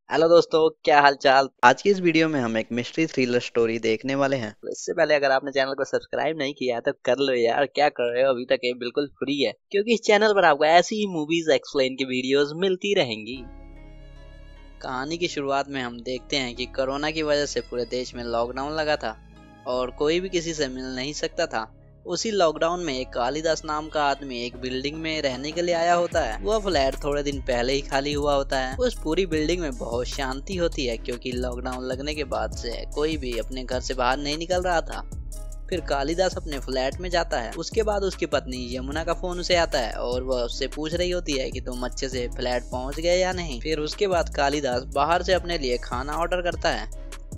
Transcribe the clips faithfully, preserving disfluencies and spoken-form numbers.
Hello दोस्तों, क्या हाल चाल। आज की इस वीडियो में हम एक मिस्ट्री थ्रिलर स्टोरी देखने वाले हैं। तो इससे पहले अगर आपने चैनल को सब्सक्राइब नहीं किया है तो कर लो यार, क्या कर रहे हो अभी तक। ये बिल्कुल फ्री है क्योंकि इस चैनल पर आपको ऐसी ही मूवीज एक्सप्लेन की वीडियोस मिलती रहेंगी। कहानी की शुरुआत में हम देखते हैं कि कोरोना की वजह से पूरे देश में लॉकडाउन लगा था और कोई भी किसी से मिल नहीं सकता था। उसी लॉकडाउन में एक कालिदास नाम का आदमी एक बिल्डिंग में रहने के लिए आया होता है। वह फ्लैट थोड़े दिन पहले ही खाली हुआ होता है। उस पूरी बिल्डिंग में बहुत शांति होती है क्योंकि लॉकडाउन लगने के बाद से कोई भी अपने घर से बाहर नहीं निकल रहा था। फिर कालिदास अपने फ्लैट में जाता है। उसके बाद उसकी पत्नी यमुना का फोन उसे आता है और वह उससे पूछ रही होती है कि तुम अच्छे से फ्लैट पहुंच गए या नहीं। फिर उसके बाद कालिदास बाहर से अपने लिए खाना ऑर्डर करता है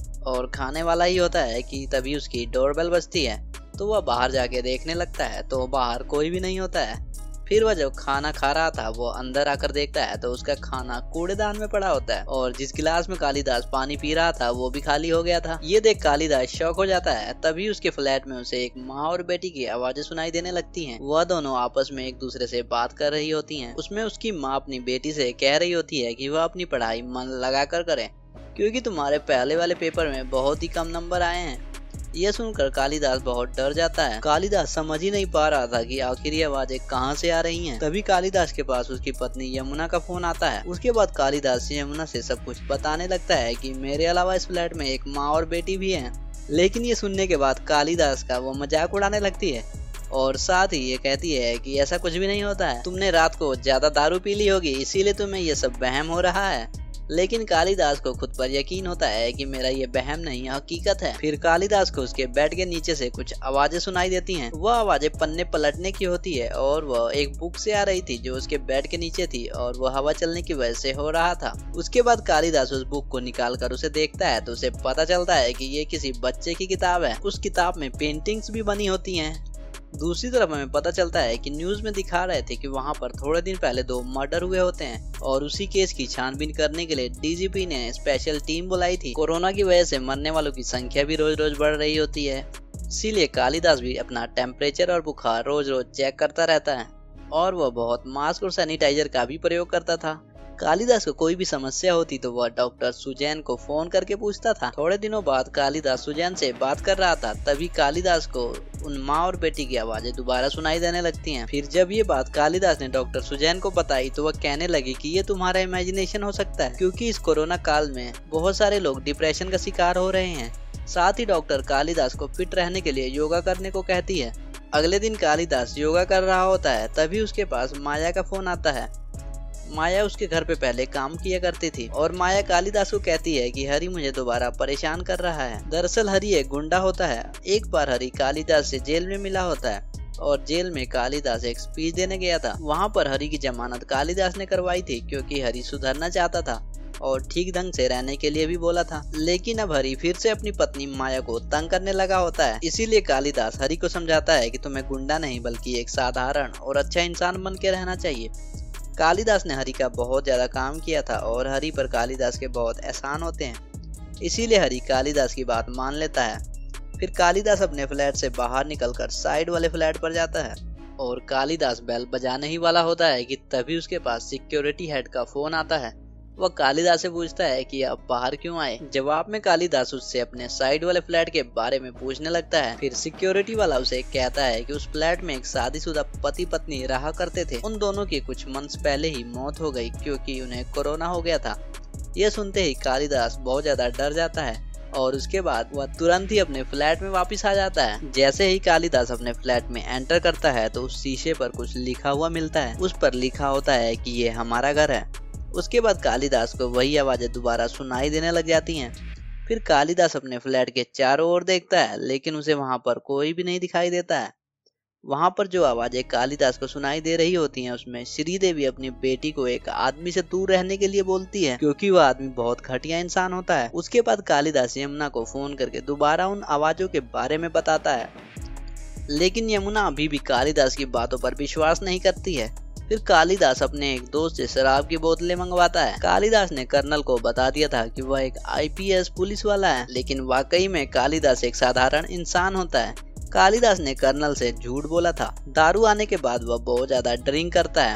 और खाने वाला ही होता है कि तभी उसकी डोरबेल बजती है। तो वह बाहर जाके देखने लगता है तो बाहर कोई भी नहीं होता है। फिर वह जब खाना खा रहा था वो अंदर आकर देखता है तो उसका खाना कूड़ेदान में पड़ा होता है और जिस गिलास में कालिदास पानी पी रहा था वो भी खाली हो गया था। ये देख कालिदास शॉक हो जाता है। तभी उसके फ्लैट में उसे एक माँ और बेटी की आवाजें सुनाई देने लगती हैं। वह दोनों आपस में एक दूसरे से बात कर रही होती हैं। उसमें उसकी माँ अपनी बेटी से कह रही होती है कि वह अपनी पढ़ाई मन लगा कर करे क्योंकि तुम्हारे पहले वाले पेपर में बहुत ही कम नंबर आए हैं। यह सुनकर कालिदास बहुत डर जाता है। कालिदास समझ ही नहीं पा रहा था कि आखिर ये आवाजें कहाँ से आ रही हैं। तभी कालिदास के पास उसकी पत्नी यमुना का फोन आता है। उसके बाद कालिदास यमुना से सब कुछ बताने लगता है कि मेरे अलावा इस फ्लैट में एक माँ और बेटी भी है। लेकिन ये सुनने के बाद कालिदास का वो मजाक उड़ाने लगती है और साथ ही ये कहती है कि ऐसा कुछ भी नहीं होता है, तुमने रात को ज्यादा दारू पी ली होगी इसीलिए तुम्हें ये सब वहम हो रहा है। लेकिन कालिदास को खुद पर यकीन होता है कि मेरा ये वहम नहीं हकीकत है। फिर कालिदास को उसके बेड के नीचे से कुछ आवाजें सुनाई देती हैं। वह आवाजें पन्ने पलटने की होती है और वह एक बुक से आ रही थी जो उसके बेड के नीचे थी और वह हवा चलने की वजह से हो रहा था। उसके बाद कालिदास उस बुक को निकाल कर उसे देखता है तो उसे पता चलता है कि ये किसी बच्चे की किताब है। उस किताब में पेंटिंग्स भी बनी होती हैं। दूसरी तरफ हमें पता चलता है कि न्यूज में दिखा रहे थे कि वहां पर थोड़े दिन पहले दो मर्डर हुए होते हैं और उसी केस की छानबीन करने के लिए डी जी पी ने स्पेशल टीम बुलाई थी। कोरोना की वजह से मरने वालों की संख्या भी रोज रोज बढ़ रही होती है, इसीलिए कालिदास भी अपना टेम्परेचर और बुखार रोज रोज चेक करता रहता है और वह बहुत मास्क और सैनिटाइजर का भी प्रयोग करता था। कालिदास को कोई भी समस्या होती तो वह डॉक्टर सुजैन को फोन करके पूछता था। थोड़े दिनों बाद कालिदास सुजैन से बात कर रहा था तभी कालिदास को उन माँ और बेटी की आवाजें दोबारा सुनाई देने लगती हैं। फिर जब ये बात कालिदास ने डॉक्टर सुजैन को बताई तो वह कहने लगी कि ये तुम्हारा इमेजिनेशन हो सकता है क्योंकि इस कोरोना काल में बहुत सारे लोग डिप्रेशन का शिकार हो रहे हैं। साथ ही डॉक्टर कालिदास को फिट रहने के लिए योगा करने को कहती है। अगले दिन कालिदास योगा कर रहा होता है तभी उसके पास माया का फोन आता है। माया उसके घर पे पहले काम किया करती थी और माया कालिदास को कहती है कि हरी मुझे दोबारा परेशान कर रहा है। दरअसल हरी एक गुंडा होता है। एक बार हरी कालिदास से जेल में मिला होता है और जेल में कालिदास एक स्पीच देने गया था। वहाँ पर हरी की जमानत कालिदास ने करवाई थी क्योंकि हरी सुधरना चाहता था और ठीक ढंग से रहने के लिए भी बोला था। लेकिन अब हरी फिर से अपनी पत्नी माया को तंग करने लगा होता है। इसीलिए कालिदास हरी को समझाता है कि तुम्हें गुंडा नहीं बल्कि एक साधारण और अच्छा इंसान बन के रहना चाहिए। कालिदास ने हरी का बहुत ज्यादा काम किया था और हरी पर कालिदास के बहुत एहसान होते हैं, इसीलिए हरी कालिदास की बात मान लेता है। फिर कालिदास अपने फ्लैट से बाहर निकलकर साइड वाले फ्लैट पर जाता है और कालिदास बेल बजाने ही वाला होता है कि तभी उसके पास सिक्योरिटी हेड का फोन आता है। वह कालिदास से पूछता है कि आप बाहर क्यों आए। जवाब में कालिदास उससे अपने साइड वाले फ्लैट के बारे में पूछने लगता है। फिर सिक्योरिटी वाला उसे कहता है कि उस फ्लैट में एक शादीशुदा पति पत्नी रहा करते थे। उन दोनों की कुछ मंथ्स पहले ही मौत हो गई क्योंकि उन्हें कोरोना हो गया था। यह सुनते ही कालिदास बहुत ज्यादा डर जाता है और उसके बाद वह तुरंत ही अपने फ्लैट में वापस आ जाता है। जैसे ही कालिदास अपने फ्लैट में एंटर करता है तो उस शीशे पर कुछ लिखा हुआ मिलता है। उस पर लिखा होता है कि ये हमारा घर है। उसके बाद कालिदास को वही आवाजें दोबारा सुनाई देने लग जाती हैं। फिर कालिदास अपने फ्लैट के चारों ओर देखता है लेकिन उसे वहां पर कोई भी नहीं दिखाई देता है। वहां पर जो आवाजें कालिदास को सुनाई दे रही होती हैं उसमें श्रीदेवी अपनी बेटी को एक आदमी से दूर रहने के लिए बोलती है क्योंकि वह आदमी बहुत घटिया इंसान होता है। उसके बाद कालिदास यमुना को फोन करके दोबारा उन आवाजों के बारे में बताता है लेकिन यमुना अभी भी कालिदास की बातों पर विश्वास नहीं करती है। फिर कालिदास अपने एक दोस्त से शराब की बोतलें मंगवाता है। कालिदास ने कर्नल को बता दिया था कि वह एक आई पी एस पुलिस वाला है लेकिन वाकई में कालिदास एक साधारण इंसान होता है। कालिदास ने कर्नल से झूठ बोला था। दारू आने के बाद वह बहुत ज्यादा ड्रिंक करता है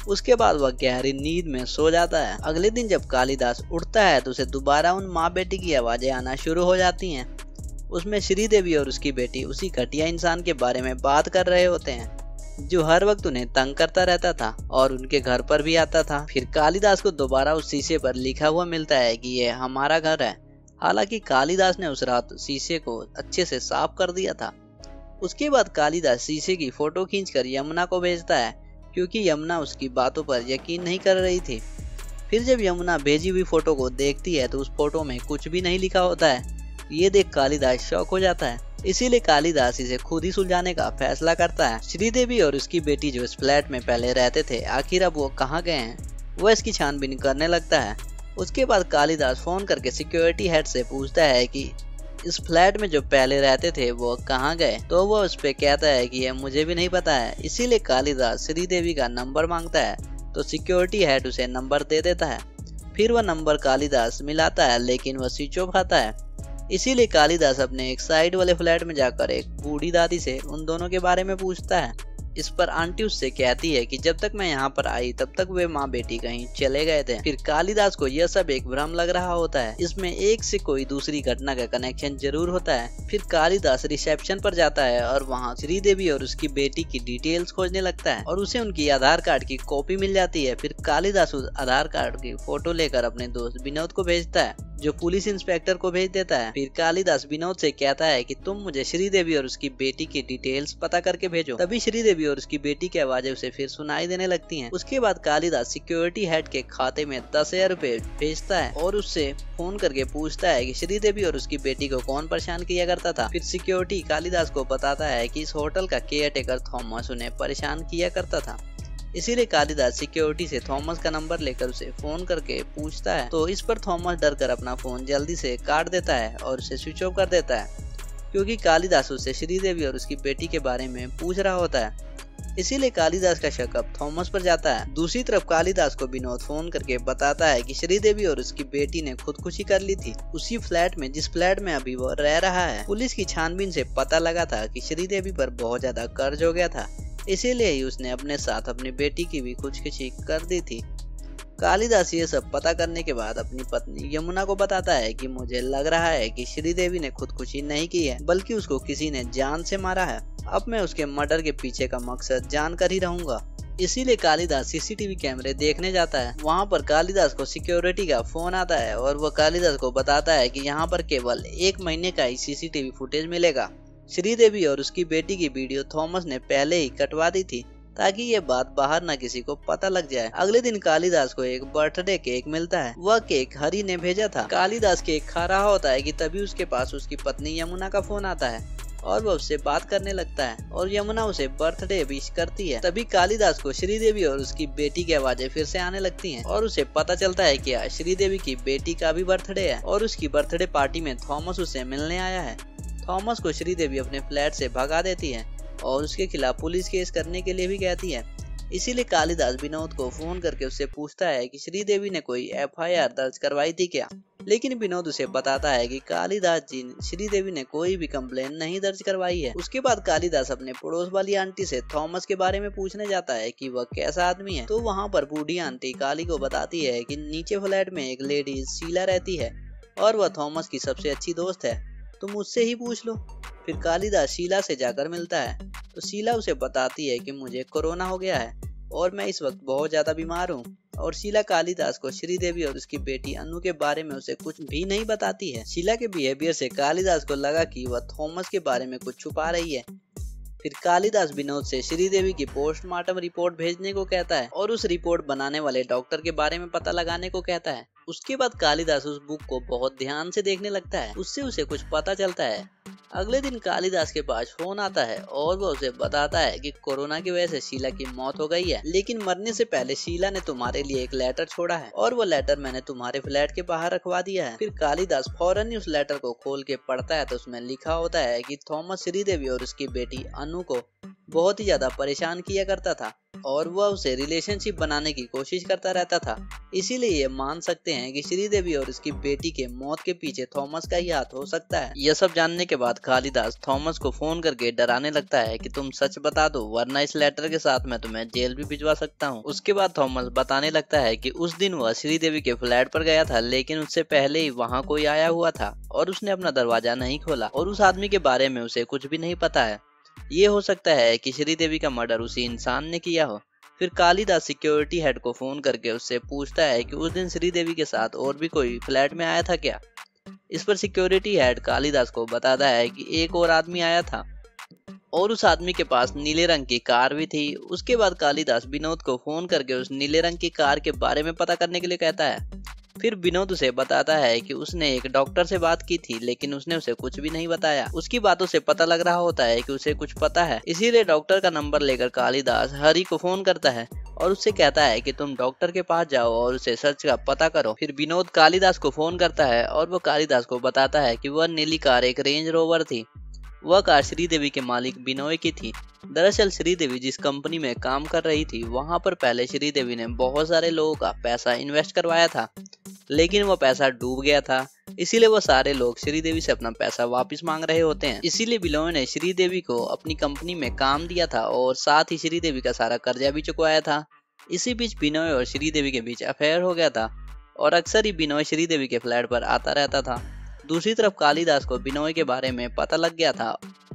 उसके बाद वह गहरी नींद में सो जाता है। अगले दिन जब कालिदास उठता है तो उसे दोबारा उन माँ बेटी की आवाजें आना शुरू हो जाती हैं। उसमें श्रीदेवी और उसकी बेटी उसी घटिया इंसान के बारे में बात कर रहे होते हैं जो हर वक्त उन्हें तंग करता रहता था और उनके घर पर भी आता था। फिर कालिदास को दोबारा उस शीशे पर लिखा हुआ मिलता है कि ये हमारा घर है। हालांकि कालिदास ने उस रात शीशे को अच्छे से साफ कर दिया था। उसके बाद कालिदास शीशे की फोटो खींचकर यमुना को भेजता है क्योंकि यमुना उसकी बातों पर यकीन नहीं कर रही थी। फिर जब यमुना भेजी हुई फोटो को देखती है तो उस फोटो में कुछ भी नहीं लिखा होता है। ये देख कालिदास शॉक हो जाता है, इसीलिए कालिदास इसे खुद ही सुलझाने का फैसला करता है। श्रीदेवी और उसकी बेटी जो इस फ्लैट में पहले रहते थे, आखिर अब वो कहाँ गए हैं, वह इसकी छानबीन करने लगता है। उसके बाद कालिदास फोन करके सिक्योरिटी हेड से पूछता है कि इस फ्लैट में जो पहले रहते थे वो कहाँ गए, तो वो उस पे कहता है कि यह मुझे भी नहीं पता है। इसीलिए कालिदास श्रीदेवी का नंबर मांगता है तो सिक्योरिटी हेड उसे नंबर दे देता है। फिर वह नंबर कालिदास मिलाता है लेकिन वह स्विच ऑफ आता है। इसीलिए कालिदास अपने एक साइड वाले फ्लैट में जाकर एक बूढ़ी दादी से उन दोनों के बारे में पूछता है। इस पर आंटी उससे कहती है कि जब तक मैं यहाँ पर आई तब तक वे माँ बेटी कहीं चले गए थे। फिर कालिदास को यह सब एक भ्रम लग रहा होता है, इसमें एक से कोई दूसरी घटना का कनेक्शन जरूर होता है। फिर कालिदास रिसेप्शन पर जाता है और वहाँ श्रीदेवी और उसकी बेटी की डिटेल्स खोजने लगता है और उसे उनकी आधार कार्ड की कॉपी मिल जाती है। फिर कालिदास उस आधार कार्ड की फोटो लेकर अपने दोस्त विनोद को भेजता है जो पुलिस इंस्पेक्टर को भेज देता है। फिर कालिदास विनोद से कहता है कि तुम मुझे श्रीदेवी और उसकी बेटी की डिटेल्स पता करके भेजो। तभी श्रीदेवी और उसकी बेटी की आवाजें उसे फिर सुनाई देने लगती हैं। उसके बाद कालिदास सिक्योरिटी हेड के खाते में दस हजार रूपए भेजता है और उससे फोन करके पूछता है कि श्रीदेवी और उसकी बेटी को कौन परेशान किया करता था। फिर सिक्योरिटी कालिदास को बताता है कि इस होटल का केयर टेकर थॉमस उन्हें परेशान किया करता था। इसीलिए कालिदास सिक्योरिटी से थॉमस का नंबर लेकर उसे फोन करके पूछता है, तो इस पर थॉमस डर कर अपना फोन जल्दी से काट देता है और उसे स्विच ऑफ कर देता है क्योंकि कालिदास उससे श्रीदेवी और उसकी बेटी के बारे में पूछ रहा होता है। इसीलिए कालिदास का शक अब थॉमस पर जाता है। दूसरी तरफ कालिदास को विनोद फोन करके बताता है कि श्रीदेवी और उसकी बेटी ने खुदकुशी कर ली थी उसी फ्लैट में जिस फ्लैट में अभी वो रह रहा है। पुलिस की छानबीन से पता लगा था कि श्रीदेवी पर बहुत ज्यादा कर्ज हो गया था, इसीलिए ही उसने अपने साथ अपनी बेटी की भी खुदकुशी कर दी थी। कालिदास ये सब पता करने के बाद अपनी पत्नी यमुना को बताता है कि मुझे लग रहा है कि श्रीदेवी ने खुदकुशी नहीं की है बल्कि उसको किसी ने जान से मारा है। अब मैं उसके मर्डर के पीछे का मकसद जानकर ही रहूंगा। इसीलिए कालिदास सीसीटीवी कैमरे देखने जाता है। वहाँ पर कालिदास को सिक्योरिटी का फोन आता है और वह कालिदास को बताता है कि यहाँ पर केवल एक महीने का ही सीसीटीवी फुटेज मिलेगा। श्रीदेवी और उसकी बेटी की वीडियो थॉमस ने पहले ही कटवा दी थी ताकि ये बात बाहर न किसी को पता लग जाए। अगले दिन कालिदास को एक बर्थडे केक मिलता है। वह केक हरी ने भेजा था। कालिदास केक खा रहा होता है कि तभी उसके पास उसकी पत्नी यमुना का फोन आता है और वह उससे बात करने लगता है और यमुना उसे बर्थडे विश करती है। तभी कालिदास को श्रीदेवी और उसकी बेटी की आवाजें फिर से आने लगती हैं और उसे पता चलता है कि आज श्रीदेवी की बेटी का भी बर्थडे है और उसकी बर्थडे पार्टी में थॉमस उसे मिलने आया है। थॉमस को श्रीदेवी अपने फ्लैट से भगा देती है और उसके खिलाफ पुलिस केस करने के लिए भी कहती है। इसीलिए कालिदास विनोद को फोन करके उससे पूछता है कि श्रीदेवी ने कोई एफ आई आर दर्ज करवाई थी क्या, लेकिन विनोद उसे बताता है कि कालिदास जी श्रीदेवी ने कोई भी कंप्लेन नहीं दर्ज करवाई है। उसके बाद कालिदास अपने पड़ोस वाली आंटी से थॉमस के बारे में पूछने जाता है कि वह कैसा आदमी है। तो वहाँ पर बूढ़ी आंटी काली को बताती है कि नीचे फ्लैट में एक लेडी शीला रहती है और वह थॉमस की सबसे अच्छी दोस्त है, तुम उससे ही पूछ लो। फिर कालिदास शीला से जाकर मिलता है तो शीला उसे बताती है कि मुझे कोरोना हो गया है और मैं इस वक्त बहुत ज्यादा बीमार हूँ। और शीला कालिदास को श्रीदेवी और उसकी बेटी अनु के बारे में उसे कुछ भी नहीं बताती है। शीला के बिहेवियर से कालिदास को लगा कि वह थॉमस के बारे में कुछ छुपा रही है। फिर कालिदास विनोद से श्रीदेवी की पोस्टमार्टम रिपोर्ट भेजने को कहता है और उस रिपोर्ट बनाने वाले डॉक्टर के बारे में पता लगाने को कहता है। उसके बाद कालिदास उस बुक को बहुत ध्यान से देखने लगता है, उससे उसे कुछ पता चलता है। अगले दिन कालिदास के पास फोन आता है और वो उसे बताता है कि कोरोना की वजह से शीला की मौत हो गई है, लेकिन मरने से पहले शीला ने तुम्हारे लिए एक लेटर छोड़ा है और वो लेटर मैंने तुम्हारे फ्लैट के बाहर रखवा दिया है। फिर कालिदास फौरन ही उस लेटर को खोल के पढ़ता है तो उसमें लिखा होता है कि थॉमस श्रीदेवी और उसकी बेटी अनु को बहुत ही ज्यादा परेशान किया करता था और वह उसे रिलेशनशिप बनाने की कोशिश करता रहता था। इसीलिए ये मान सकते हैं कि श्रीदेवी और उसकी बेटी के मौत के पीछे थॉमस का ही हाथ हो सकता है। यह सब जानने के बाद कालिदास थॉमस को फोन करके डराने लगता है कि तुम सच बता दो वरना इस लेटर के साथ मैं तुम्हें जेल भी भिजवा सकता हूँ। उसके बाद थॉमस बताने लगता है कि उस दिन वह श्रीदेवी के फ्लैट पर गया था, लेकिन उससे पहले ही वहाँ कोई आया हुआ था और उसने अपना दरवाजा नहीं खोला और उस आदमी के बारे में उसे कुछ भी नहीं पता है। ये हो सकता है कि श्रीदेवी का मर्डर उसी इंसान ने किया हो। फिर कालिदास सिक्योरिटी हेड को फोन करके उससे पूछता है कि उस दिन श्रीदेवी के साथ और भी कोई फ्लैट में आया था क्या। इस पर सिक्योरिटी हेड कालिदास को बताता है कि एक और आदमी आया था और उस आदमी के पास नीले रंग की कार भी थी। उसके बाद कालिदास विनोद को फोन करके उस नीले रंग की कार के बारे में पता करने के लिए कहता है। फिर विनोद उसे बताता है कि उसने एक डॉक्टर से बात की थी, लेकिन उसने उसे कुछ भी नहीं बताया। उसकी बातों से पता लग रहा होता है कि उसे कुछ पता है, इसीलिए डॉक्टर का नंबर लेकर कालिदास हरी को फोन करता है और उससे कहता है कि तुम डॉक्टर के पास जाओ और उसे सच का पता करो। फिर विनोद कालिदास को फोन करता है और वो कालिदास को बताता है कि वह नीली कार एक रेंज रोवर थी। वह कार श्रीदेवी के मालिक बिनोय की थी। दरअसल श्रीदेवी जिस कंपनी में काम कर रही थी वहां पर पहले श्रीदेवी ने बहुत सारे लोगों का पैसा इन्वेस्ट करवाया था, लेकिन वो पैसा डूब गया था। इसीलिए वो सारे लोग श्रीदेवी से अपना पैसा वापस मांग रहे होते हैं। इसीलिए बिनोय ने श्रीदेवी को अपनी कंपनी में काम दिया था और साथ ही श्रीदेवी का सारा कर्जा भी चुकवाया था। इसी बीच बिनोय और श्रीदेवी के बीच अफेयर हो गया था और अक्सर ही बिनोय श्रीदेवी के फ्लैट पर आता रहता था। दूसरी तरफ कालिदास को बिनोय के बारे में पता लग गया था।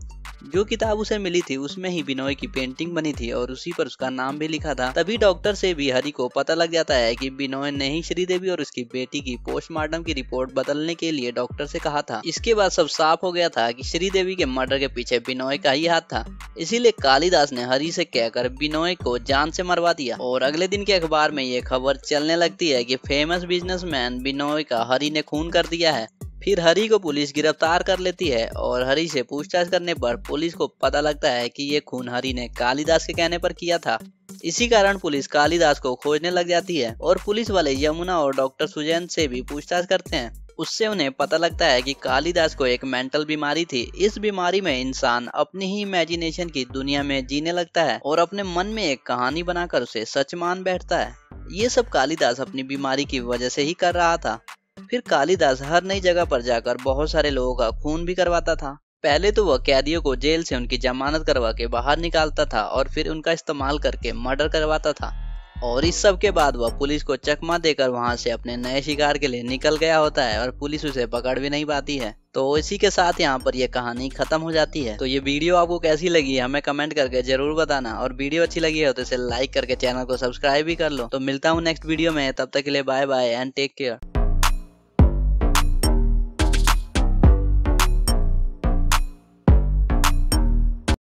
जो किताब उसे मिली थी उसमें ही बिनोय की पेंटिंग बनी थी और उसी पर उसका नाम भी लिखा था। तभी डॉक्टर से भी हरि को पता लग जाता है कि बिनोय ने ही श्रीदेवी और उसकी बेटी की पोस्टमार्टम की रिपोर्ट बदलने के लिए डॉक्टर से कहा था। इसके बाद सब साफ हो गया था कि श्रीदेवी के मर्डर के पीछे बिनोय का ही हाथ था। इसीलिए कालिदास ने हरि से कहकर बिनोय को जान से मरवा दिया और अगले दिन के अखबार में ये खबर चलने लगती है कि फेमस बिजनेसमैन बिनोय का हरि ने खून कर दिया है। फिर हरि को पुलिस गिरफ्तार कर लेती है और हरि से पूछताछ करने पर पुलिस को पता लगता है कि ये खून हरि ने कालिदास के कहने पर किया था। इसी कारण पुलिस कालिदास को खोजने लग जाती है और पुलिस वाले यमुना और डॉक्टर सुजैन से भी पूछताछ करते हैं। उससे उन्हें पता लगता है कि कालिदास को एक मेंटल बीमारी थी। इस बीमारी में इंसान अपनी ही इमेजिनेशन की दुनिया में जीने लगता है और अपने मन में एक कहानी बनाकर उसे सच मान बैठता है। ये सब कालिदास अपनी बीमारी की वजह से ही कर रहा था। फिर कालिदास हर नई जगह पर जाकर बहुत सारे लोगों का खून भी करवाता था। पहले तो वह कैदियों को जेल से उनकी जमानत करवा के बाहर निकालता था और फिर उनका इस्तेमाल करके मर्डर करवाता था और इस सब के बाद वह पुलिस को चकमा देकर वहां से अपने नए शिकार के लिए निकल गया होता है और पुलिस उसे पकड़ भी नहीं पाती है। तो इसी के साथ यहाँ पर यह कहानी खत्म हो जाती है। तो ये वीडियो आपको कैसी लगी हमें कमेंट करके जरूर बताना और वीडियो अच्छी लगी हो तो इसे लाइक करके चैनल को सब्सक्राइब भी कर लो। तो मिलता हूँ नेक्स्ट वीडियो में, तब तक के लिए bye bye and take care.